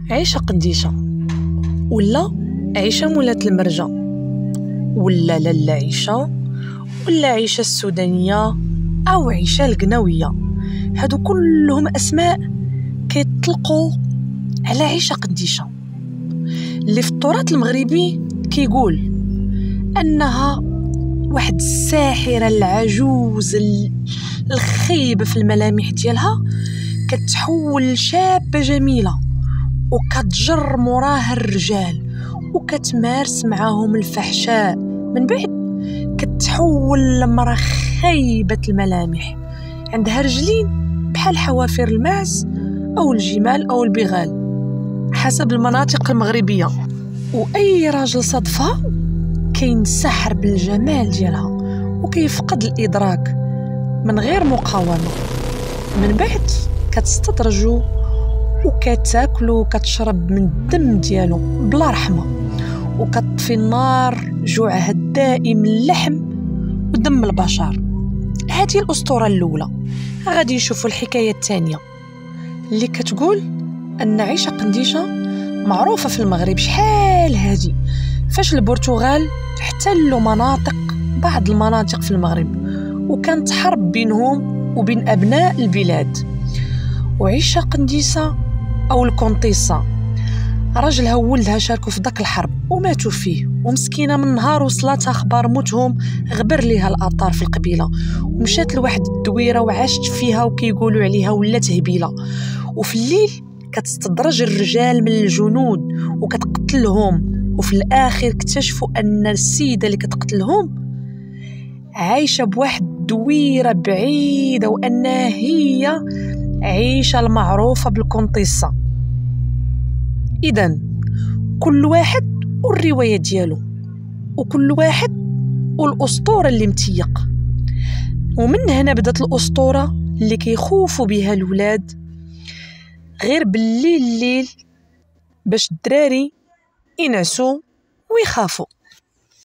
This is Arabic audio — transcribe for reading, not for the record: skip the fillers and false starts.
عيشة قنديشة ولا عيشة مولات المرجة ولا لالا عيشة ولا عيشة السودانية أو عيشة القناوية. هادو كلهم أسماء كيطلقوا على عيشة قنديشة اللي في التراث المغربي كيقول أنها واحد الساحرة العجوز الخيبة في الملامح ديالها كتحول لشابة جميلة وكتجر موراها الرجال وكتمارس معاهم الفحشاء، من بعد كتحول لمرأة خايبة الملامح عندها رجلين بحال حوافر الماعز أو الجمال أو البغال حسب المناطق المغربية. وأي راجل صدفها كينسحر بالجمال ديالها وكيفقد الإدراك من غير مقاومة، من بعد كتستدرجو وكتاكلو وكتشرب من الدم ديالو بلا رحمة وكتطفي النار جوعها الدائم اللحم ودم البشر. هذه الأسطورة الأولى. غادي نشوفوا الحكاية الثانية اللي كتقول أن عيشة قنديشة معروفة في المغرب شحال هادي فاش البرتغال احتلوا بعض المناطق في المغرب وكانت حرب بينهم وبين أبناء البلاد. وعيشة قنديشة أو الكونطيسة راجلها وولدها شاركوا في داك الحرب وماتوا فيه، ومسكينة من نهار وصلتها أخبار موتهم غبر ليها الأطار في القبيلة ومشات لواحد الدويرة وعاشت فيها وكيقولوا عليها ولات هبيلة. وفي الليل كتستدرج الرجال من الجنود وكتقتلهم، وفي الآخر اكتشفوا أن السيدة اللي كتقتلهم عايشة بواحد الدويرة بعيدة وأنها هي عيشة المعروفة بالكونطيسة. إذن كل واحد والرواية ديالو وكل واحد والأسطورة اللي متيق، ومن هنا بدات الأسطورة اللي كيخوفوا بها الولاد غير بالليل باش الدراري ينعسوا ويخافوا.